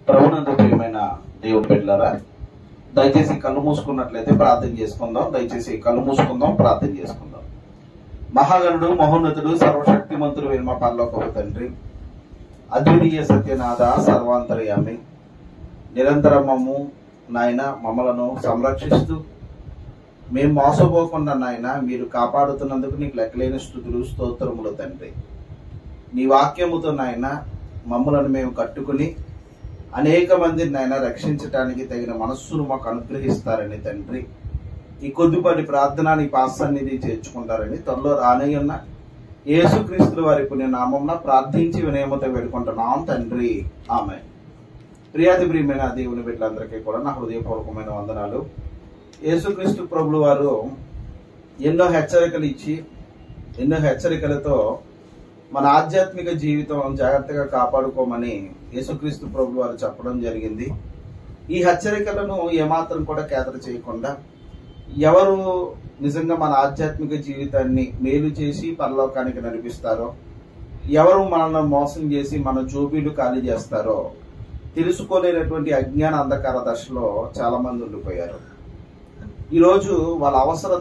ప్రభునందు ప్రియమైన దేవుని బిడ్డలారా, దయచేసి కళ్ళు మూసుకున్నట్లయితే ప్రార్థన చేసుకుందాం. ప్రార్థన చేసుకుందాం. మహాగణుడు, మహోన్నతుడు, సర్వశక్తిమంతుడు అయిన మా పరలోకపు తండ్రి, అద్వితీయ సత్యనాథ, సర్వాంతర్యామి, నిరంతరమము నాయన మమ్మలను సంరక్షిస్తూ మేము మోసపోకుండా నాయన మీరు కాపాడుతున్నందుకు నీకు లెక్కలేని స్తుతులు, స్తోత్రములు తండ్రి. నీ వాక్యముతో నాయన మమ్మలను మేము కట్టుకుని అనేక మందిని నాయన రక్షించటానికి తగిన మనస్సును మాకు అనుగ్రహిస్తారని తండ్రి, ఈ కొద్దిపాటి ప్రార్థన నీ పాసన్నిధి చేర్చుకుంటారని త్వరలో రానయ్యున్న యేసుక్రీస్తు వారి పుణ్యనామమున ప్రార్థించి వినయమతో వేడుకుంటున్నాం తండ్రి, ఆమేన్. ప్రియాతిప్రియమైన దేవుని బిడ్డలందరికీ కూడా నా హృదయపూర్వకమైన వందనాలు. యేసుక్రీస్తు ప్రభులు వారు ఎన్నో హెచ్చరికలు ఇచ్చి ఎన్నో హెచ్చరికలతో మన ఆధ్యాత్మిక జీవితం జాగ్రత్తగా కాపాడుకోమని యేసుక్రీస్తు ప్రభులు వారు చెప్పడం జరిగింది. ఈ హెచ్చరికలను ఏమాత్రం కూడా కేదర చేయకుండా ఎవరు నిజంగా మన ఆధ్యాత్మిక జీవితాన్ని మేలు చేసి పరలోకానికి నడిపిస్తారో, ఎవరు మనల్ని మోసం చేసి మన జోబీలు ఖాళీ చేస్తారో తెలుసుకోలేనటువంటి అజ్ఞాన అంధకార దశలో చాలా మంది ఉండిపోయారు. ఈరోజు వాళ్ళ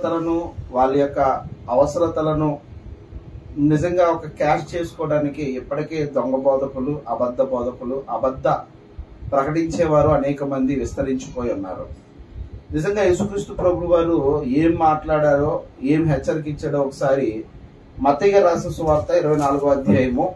అవసరతలను నిజంగా ఒక క్యాష్ చేసుకోవడానికి ఇప్పటికే దొంగ బోధకులు, అబద్ధ ప్రకటించేవారు అనేక మంది విస్తరించిపోయి ఉన్నారు. నిజంగా యేసుక్రీస్తు ప్రభువు వారు ఏం మాట్లాడారో, ఏం హెచ్చరిక ఇచ్చాడో ఒకసారి మత్తయి రాసిన సువార్త 24వ అధ్యాయము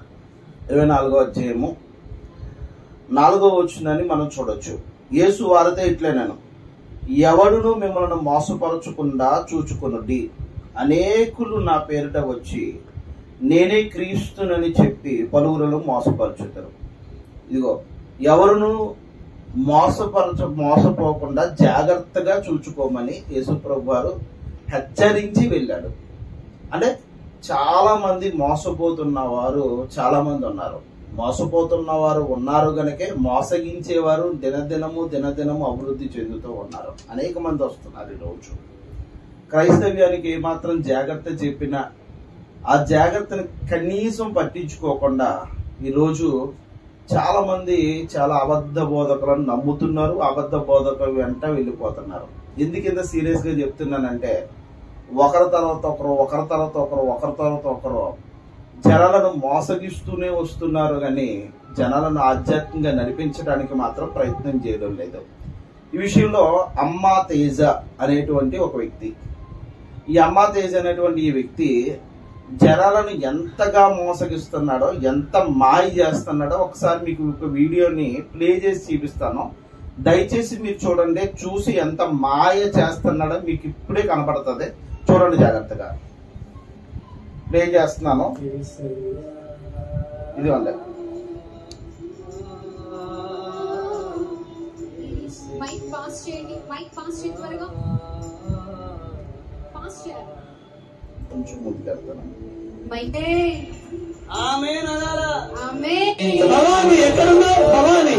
4వ వచనాన్ని మనం చూడొచ్చు. యేసు వారితో ఇట్లనేను, ఎవడును మిమ్మల్ని మోసపరచకుండా చూచుకొనుడి. అనేకులు నా పేరిట వచ్చి నేనే క్రీస్తునని చెప్పి మోసపరచుతారు. ఇదిగో, ఎవరును మోసపోకుండా జాగ్రత్తగా చూచుకోమని యేసు ప్రభు వారు హెచ్చరించి వెళ్ళాడు. అంటే చాలా మంది మోసపోతున్న వారు చాలా మంది ఉన్నారు. మోసపోతున్న వారు ఉన్నారు గనకే మోసగించేవారు దినదినము అభివృద్ధి చెందుతూ ఉన్నారు. అనేక మంది వస్తున్నారు. ఈరోజు క్రైస్తవ్యానికి ఏమాత్రం జాగ్రత్త చెప్పినా ఆ జాగ్రత్తని కనీసం పట్టించుకోకుండా ఈరోజు చాలా మంది చాలా అబద్ధ బోధకులను నమ్ముతున్నారు, అబద్ధ బోధకుల వెంట వెళ్ళిపోతున్నారు. ఎందుకింత సీరియస్ గా చెప్తున్నానంటే, ఒకరి తర్వాత ఒకరు జనాలను మోసగిస్తూనే వస్తున్నారు కానీ జనాలను ఆధ్యాత్మికంగా నడిపించడానికి మాత్రం ప్రయత్నం చేయడం లేదు. ఈ విషయంలో అమ్మా తేజ అనేటువంటి ఒక వ్యక్తి, ఈ అమ్మా తేజ అనేటువంటి ఈ వ్యక్తి జనాలను ఎంతగా మోసగిస్తున్నాడో, ఎంత మాయ చేస్తున్నాడో ఒకసారి మీకు ఒక వీడియోని ప్లే చేసి చూపిస్తాను. దయచేసి మీరు చూడండి. చూసి ఎంత మాయ చేస్తున్నాడో మీకు ఇప్పుడే కనపడుతుంది. చూడండి జాగ్రత్తగా. ప్లే చేస్తున్నాను. ఇది అండి. కొంచెం ముందుకెళ్తాను. భవాని ఎక్కడున్నావు? భవాని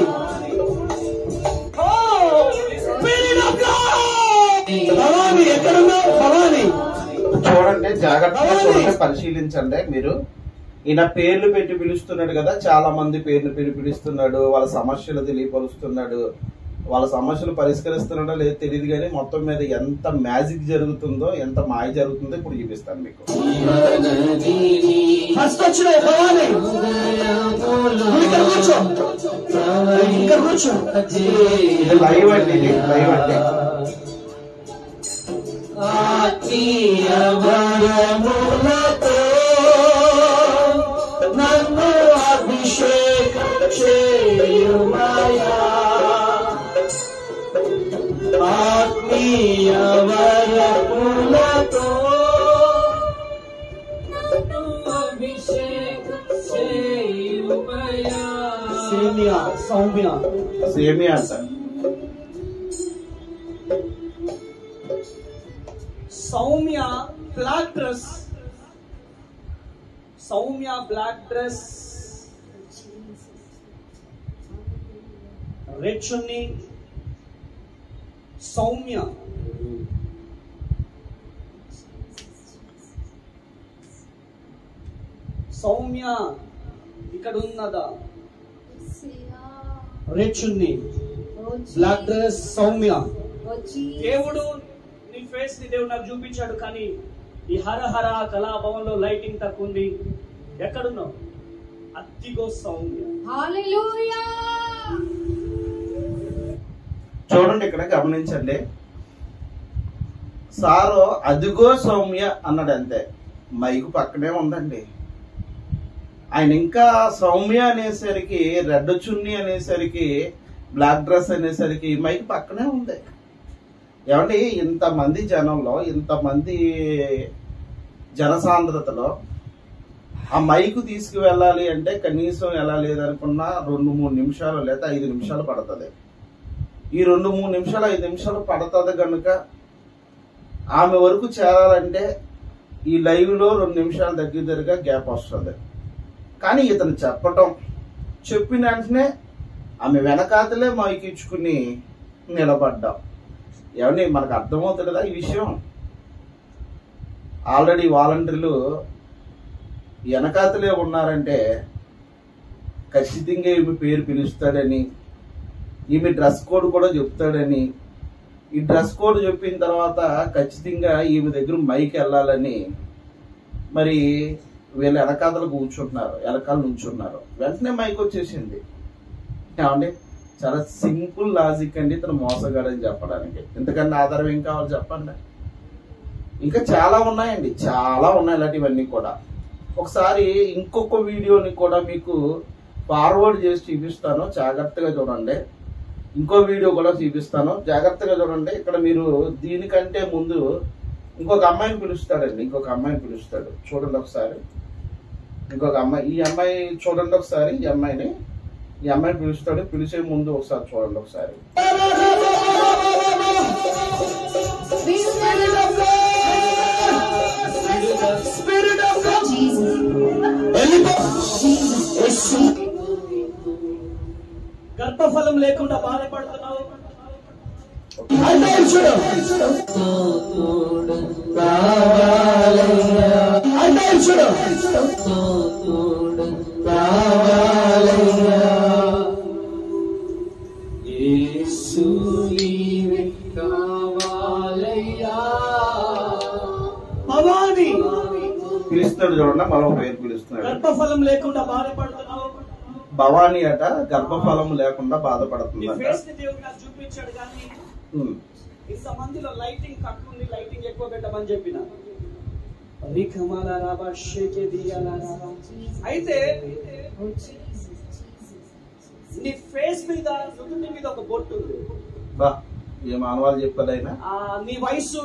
భవాని ఎక్కడున్నావు? భవాని చూడండి, జాగ్రత్తగా చూడండి, పరిశీలించండి. మీరు ఈయన పేర్లు పెట్టి పిలుస్తున్నాడు కదా, చాలా మంది పేర్లు పెట్టి పిలుస్తున్నాడు, వాళ్ళ సమస్యలు తెలియపరుస్తున్నాడు, వాళ్ళ సమస్యలు పరిష్కరిస్తున్నాడో లేదో తెలియదు కానీ మొత్తం మీద ఎంత మ్యాజిక్ జరుగుతుందో, ఎంత మాయ జరుగుతుందో ఇప్పుడు చూపిస్తాను మీకు. ఇది లైవ్ అండి, లైవ్ అండి. నన్ను అభిషేకం చేయుమయా, ఆత్మీయ వరములతో నన్ను అభిషేకం చేయుమయా. సేమియా అంట. సౌమ్య బ్లాక్ డ్రెస్, రెడ్ చున్నీ. సౌమ్య ఇక్కడ ఉన్నదా? రెడ్ చున్నీ, బ్లాక్ డ్రెస్ సౌమ్య. దేవుడు నీ ఫేస్ ని దేవుడు నాకు చూపించాడు, కానీ ఈ హరహర కళాభవన్ లో లైటింగ్ తక్కువ ఉంది. ఎక్కడున్నావు? అద్దిగో సౌమ్య. హల్లెలూయా. చూడండి, ఇక్కడ గమనించండి. సారు అదిగో సౌమ్య అన్నాడు అంతే, మైకు పక్కనే ఉందండి. ఆయన ఇంకా సౌమ్య అనేసరికి, రెడ్ చున్నీ అనేసరికి, బ్లాక్ డ్రెస్ అనేసరికి మైక్ పక్కనే ఉంది. ఏమండి, ఇంతమంది జనంలో, ఇంతమంది జనసాంద్రతలో ఆ మైకు తీసుకువెళ్ళాలి అంటే కనీసం ఎలా లేదనుకున్నా 2-3 నిమిషాలు లేదా 5 నిమిషాలు పడుతుంది. ఈ 2-3 నిమిషాలు 5 నిమిషాలు పడుతుంది కనుక ఆమె వరకు చేరాలంటే ఈ లైవ్ లో 2 నిమిషాలు దగ్గరగా గ్యాప్ వస్తుంది. కానీ ఇతను చెప్పిన వెంటనే ఆమె వెనకాతలే మైక్ ఇచ్చుకుని నిలబడ్డాం. ఏమండి, మనకు అర్థమవుతుంది కదా ఈ విషయం. ఆల్రెడీ వాలంటీర్లు వెనకాతలే ఉన్నారంటే ఖచ్చితంగా ఈమె పేరు పిలుస్తాడని, ఈమె డ్రెస్ కోడ్ కూడా చెప్తాడని, ఈ డ్రెస్ కోడ్ చెప్పిన తర్వాత ఖచ్చితంగా ఈమె దగ్గర మైక్ వెళ్ళాలని మరి వీళ్ళు వెనకాతలు కూర్చుంటున్నారు, వెనకాల నుంచున్నారు. వెంటనే మైక్ వచ్చేసింది. ఏమండి, చాలా సింపుల్ లాజిక్ అండి ఇతను మోసగాడని చెప్పడానికి. ఇంతకన్నా ఆధారం ఏం కావాలి చెప్పండి? ఇంకా చాలా ఉన్నాయండి, చాలా ఉన్నాయి ఇలాంటివన్నీ కూడా. ఒకసారి ఇంకొక వీడియోని కూడా మీకు ఫార్వర్డ్ చేసి చూపిస్తాను, జాగ్రత్తగా చూడండి. ఇంకో వీడియో కూడా చూపిస్తాను, జాగ్రత్తగా చూడండి. ఇక్కడ మీరు దీనికంటే ముందు ఇంకొక అమ్మాయిని పిలుస్తాడండి, ఇంకొక అమ్మాయిని పిలుస్తాడు. చూడండి ఒకసారి. ఇంకొక అమ్మాయి, ఈ అమ్మాయి చూడండి ఒకసారి. ఈ అమ్మాయిని పిలుస్తాడు. పిలిచే ముందు ఒకసారి చూడండి ఒకసారి. గర్భఫలం లేకుండా బాధపడుతున్నావు. భవాని పిలుస్తాడు చూడండి, మరో పేరు పిలుస్తున్నాడు. గర్భఫలం లేకుండా బాధపడుతున్నావు. భవానీ అట గర్భఫలం లేకుండా బాధపడుతుందంట. చూపించాడు, కానీ ఇంతమందిలో లైటింగ్ తక్కువ ఉంది, లైటింగ్ ఎక్కువ పెట్టమని చెప్పిన. అయితే నీ ఫేస్ మీద, నుదుటి మీద ఒక బొట్టు ఉంది. ఏ మానవాళ్ళు చెప్పారు ఆయన. నీ వయసు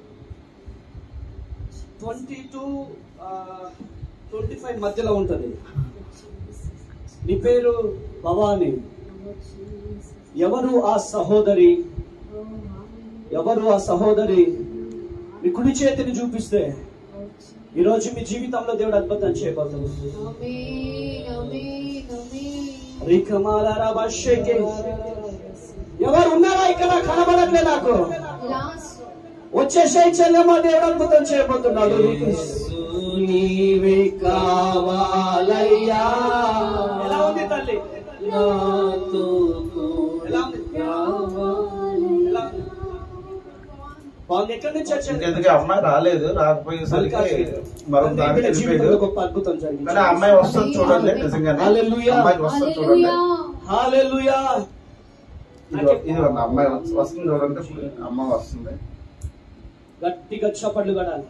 22-25 మధ్యలో ఉంటది. నీ పేరు భవాని. ఎవరు ఆ సహోదరి? మీ కుడి చేతిని చూపిస్తే ఈరోజు మీ జీవితంలో దేవుడు అద్భుతం చేయబోతున్నాడు. ఎవరు ఉన్నారా ఇక్కడ? కనబడట్లే నాకు. వచ్చేసే చెల్లెమ్మా, దేవుడు అద్భుతం చేయబోతున్నాడు. నీవే కావాలయ్యా. ఎలా ఉంది తల్లి? ఎక్కడి నుంచి వచ్చేందుకు అమ్మాయి రాలేదు, రాకపోయేసరికి మరొక దానికి వెళ్ళిపోయాడు. గొప్ప అద్భుతం జరిగింది. కానీ అమ్మాయి వస్తుంది చూడండి, నిజంగా అమ్మాయి వస్తుంది చూడండి. హల్లెలూయా. ఇది అమ్మాయి వస్తుంది చూడండి, అమ్మాయి వస్తుంది. గట్టిగా చప్పట్లు కొడాలి.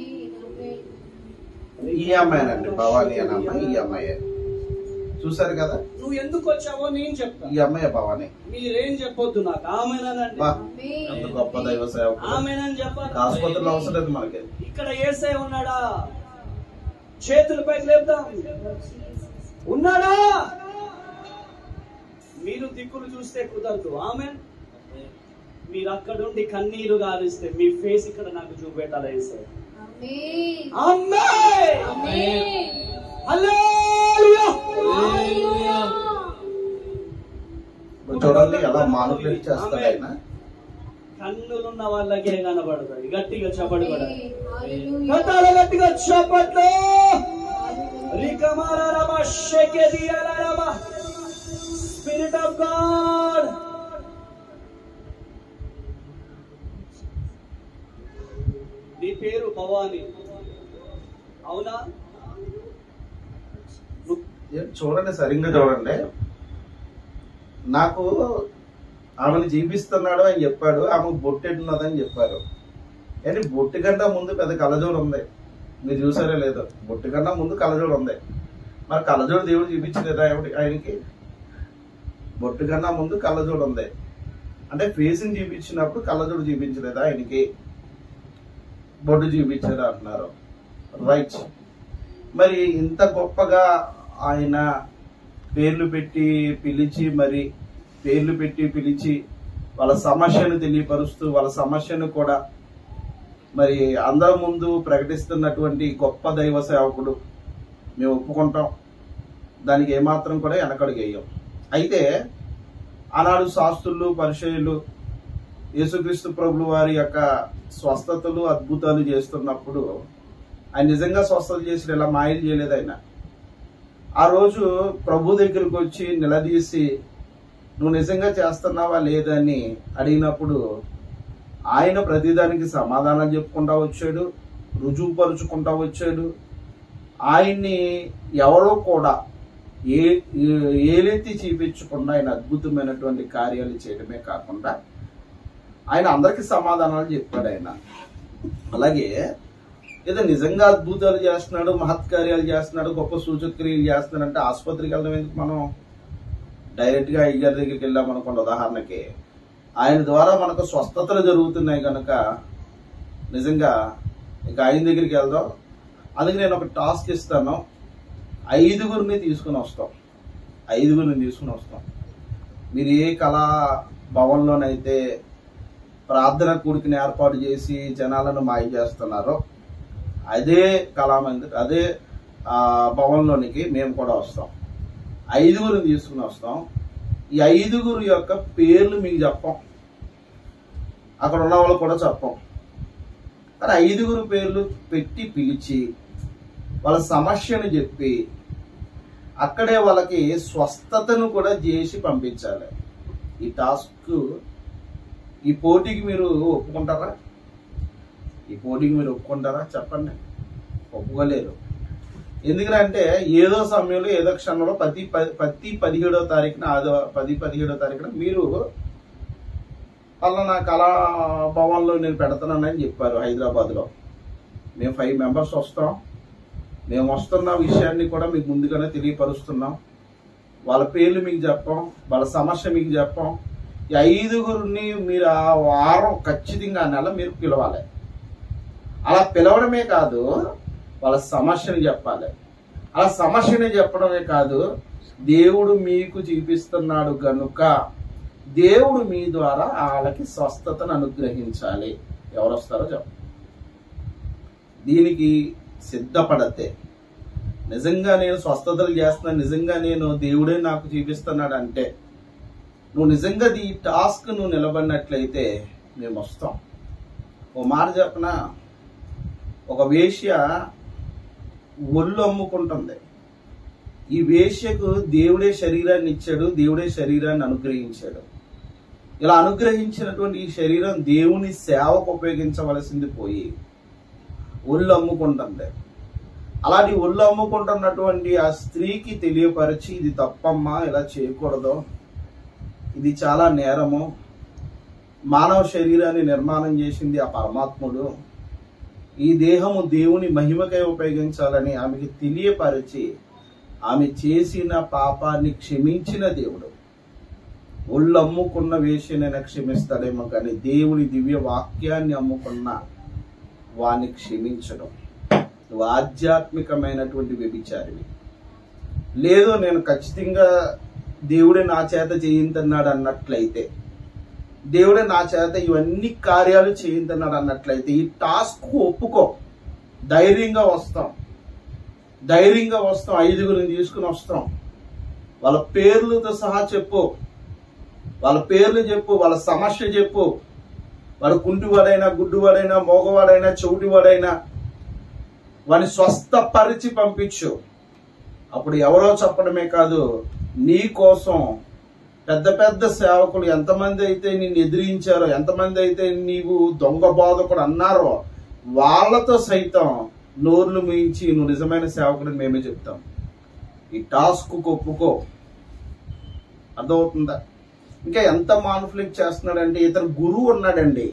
ఈ అమ్మాయినండి, భవానీ అని అమ్మాయి. ఈ అమ్మాయి చూసారు కదా. నువ్వు ఎందుకు వచ్చావో నేను చెప్తా. ఈ అమ్మాయి భవానీ. మీరేం చెప్పొద్దు నాకు. ఆమేనండి. ఎంత గొప్ప దైవ సేవకుడు. ఆమేనని చెప్పాలి. ఆసుపత్రిలో అవసరం లేదు మనకి. ఇక్కడ యేసయ్య ఉన్నాడా? చేతుల పైకి లేపుదాం. ఉన్నాడా? మీరు దిక్కులు చూస్తే కుదరదు. ఆమేన్. మీరు అక్కడుండి కన్నీరు గారిస్తే మీ ఫేస్ ఇక్కడ నాకు చూపెట్టాలి యేసయ్య. ఆమేన్. ఆమేన్. హల్లెలూయా. హల్లెలూయా. చూడండి ఎలా మానిపులేట్ చేస్తాడు ఆయన. కన్నులున్న వాళ్ళకే కనబడతాయి. గట్టిగా చప్పట్లు కొడాలి. గట్టిగా చప్పట్లు. Spirit of God. నీ పేరు భవాని, అవునా? చూడండి, సరిగ్గా చూడండి. నాకు ఆమెను జీవిస్తున్నాడు అని చెప్పాడు, ఆమెకు బొట్టెట్టున్నదని చెప్పారు. అంటే బొట్టు కన్నా ముందు పెద్ద కళ్ళజోడు ఉంది. మీరు చూసారా లేదో? బొట్టు కన్నా ముందు కళ్ళజోడు ఉంది. మరి కళ్ళజోడు దేవుడు చూపించలేదా ఆయనకి? బొట్టు కన్నా ముందు కళ్ళజోడు ఉంది అంటే ఫేస్ని చూపించినప్పుడు కళ్ళజోడు చూపించలేదా ఆయనకి? బొట్టు చూపించారా అంటున్నారు. రైట్. మరి ఇంత గొప్పగా ఆయన పేర్లు పెట్టి పిలిచి వాళ్ళ సమస్యను తెలియపరుస్తూ వాళ్ళ సమస్యను కూడా మరి అందరి ముందు ప్రకటిస్తున్నటువంటి గొప్ప దైవ సేవకుడు. మేము ఒప్పుకుంటాం, దానికి ఏమాత్రం కూడా వెనకడుగేయం. అయితే ఆనాడు శాస్త్రులు, పరిచయులు యేసుక్రీస్తు ప్రభులు వారి యొక్క స్వస్థతలు, అద్భుతాలు చేస్తున్నప్పుడు ఆయన నిజంగా స్వస్థత చేసి ఇలా మాయలు చేయలేదు. ఆయన ఆ రోజు ప్రభు దగ్గరకు వచ్చి నిలదీసి నువ్వు నిజంగా చేస్తున్నావా లేదని అడిగినప్పుడు ఆయన ప్రతిదానికి సమాధానం చెప్పుకుంటా వచ్చాడు, రుజువుపరుచుకుంటా వచ్చాడు. ఆయన్ని ఎవరో కూడా ఏలెత్తి చూపించకుండా ఆయన అద్భుతమైనటువంటి కార్యాలు చేయడమే కాకుండా ఆయన అందరికీ సమాధానాలు చెప్పాడు. ఆయన అలాగే ఏదో నిజంగా అద్భుతాలు చేస్తున్నాడు, మహత్కార్యాలు చేస్తున్నాడు, గొప్ప సూచక్రియలు చేస్తున్నాడు అంటే ఆసుపత్రికి వెళ్ళడం ఎందుకు? మనం డైరెక్ట్ గా అయ్యగారి దగ్గరికి వెళ్ళామనుకోండి ఉదాహరణకి, ఆయన ద్వారా మనకు స్వస్థతలు జరుగుతున్నాయి కనుక నిజంగా ఇక ఆయన దగ్గరికి వెళ్దాం. అందుకే నేను ఒక టాస్క్ ఇస్తాను, 5గురిని తీసుకుని వస్తాం. మీరు ఏ కళా భవన్లోనైతే ప్రార్థన కూడికని ఏర్పాటు చేసి జనాలను మాయ చేస్తున్నారో అదే కళామందిర్, అదే భవన్లోనికి మేము కూడా వస్తాం. 5గురిని తీసుకుని వస్తాం. ఈ 5గురు యొక్క పేర్లు మీకు చెప్పం, అక్కడ ఉన్న వాళ్ళు కూడా చెప్పం. కానీ 5గురు పేర్లు పెట్టి పిలిచి వాళ్ళ సమస్యను చెప్పి అక్కడే వాళ్ళకి స్వస్థతను కూడా చేసి పంపించాలి. ఈ టాస్క్, ఈ పోటీకి మీరు ఒప్పుకుంటారా? చెప్పండి. ఒప్పుకోలేరు. ఎందుకంటే ఏదో సమయంలో ఏదో క్షణంలో ప్రతి 17వ తారీఖున 17వ తారీఖున మీరు పలానా కళా భవన్లో నేను పెడతానని చెప్పారు హైదరాబాద్లో. మేము 5 మెంబర్స్ వస్తాం. మేము వస్తున్న విషయాన్ని కూడా మీకు ముందుగానే తెలియపరుస్తున్నాం. వాళ్ళ పేర్లు మీకు చెప్పాం, వాళ్ళ సమస్య మీకు చెప్పాం. ఈ 5గురిని మీరు ఆ వారం ఖచ్చితంగా నెల మీరు పిలవాలి. అలా పిలవడమే కాదు, వాళ్ళ సమస్యని చెప్పాలి. అలా సమస్యని చెప్పడమే కాదు, దేవుడు మీకు చూపిస్తున్నాడు గనుక దేవుడు మీ ద్వారా వాళ్ళకి స్వస్థతను అనుగ్రహించాలి. ఎవరు వస్తారో చెప్ప. దీనికి సిద్ధపడితే నిజంగా నేను స్వస్థతలు చేస్తున్నాను, నిజంగా నేను దేవుడే నాకు చూపిస్తున్నాడు అంటే నువ్వు నిజంగా ఈ టాస్క్ నువ్వు నిలబడినట్లయితే మేము వస్తాం. ఓ మాట చెప్పనా, ఒక వేశ్య ఒళ్ళు అమ్ముకుంటుంది. ఈ వేశ్యకు దేవుడే శరీరాన్ని ఇచ్చాడు, దేవుడే శరీరాన్ని అనుగ్రహించాడు. ఇలా అనుగ్రహించినటువంటి ఈ శరీరం దేవుని సేవకు ఉపయోగించవలసింది పోయి ఒళ్ళు అమ్ముకుంటుంది. అలాంటి ఒళ్ళు అమ్ముకుంటున్నటువంటి ఆ స్త్రీకి తెలియపరిచి ఇది తప్పమ్మా, ఇలా చేయకూడదు, ఇది చాలా నేరము, మానవ శరీరాన్ని నిర్మాణం చేసింది ఆ పరమాత్ముడు, ఈ దేహము దేవుని మహిమకై ఉపయోగించాలని ఆమెకి తెలియపరిచి ఆమె చేసిన పాపాన్ని క్షమించిన దేవుడు. ఒళ్ళు అమ్ముకున్న వేషనైనా క్షమిస్తాడేమో కానీ దేవుని దివ్య వాక్యాన్ని అమ్ముకున్న వాణ్ణి క్షమించడం. నువ్వు ఆధ్యాత్మికమైనటువంటి వ్యభిచారివి. లేదు నేను ఖచ్చితంగా దేవుడే నా చేత చేయించున్నాడు అన్నట్లయితే, దేవుడే నా చేత ఇవన్నీ కార్యాలు చేయించున్నాడు అన్నట్లయితే ఈ టాస్క్ ఒప్పుకో. ధైర్యంగా వస్తాం. 5గురిని తీసుకుని వస్తాం. వాళ్ళ పేర్లతో సహా చెప్పు, వాళ్ళ పేర్లు చెప్పు, వాళ్ళ సమస్య చెప్పు. వాడు కుంటివాడైనా, గుడ్డివాడైనా, మోగవాడైనా, చెవిటివాడైనా వాడిని స్వస్థపరిచి పంపించు. అప్పుడు ఎవరో చెప్పడమే కాదు, నీ కోసం పెద్ద పెద్ద సేవకులు ఎంతమంది అయితే నిన్ను ఎదిరించారో, ఎంతమంది అయితే నీవు దొంగ బోధకుడు అన్నారో వాళ్ళతో సైతం నోర్లు మించి నువ్వు నిజమైన సేవకుడిని మేమే చెప్తాం. ఈ టాస్క్ ఒప్పుకో. అర్థమవుతుందా? ఇంకా ఎంత మానిపులేట్ చేస్తున్నాడంటే, ఇతను గురువు ఉన్నాడండి.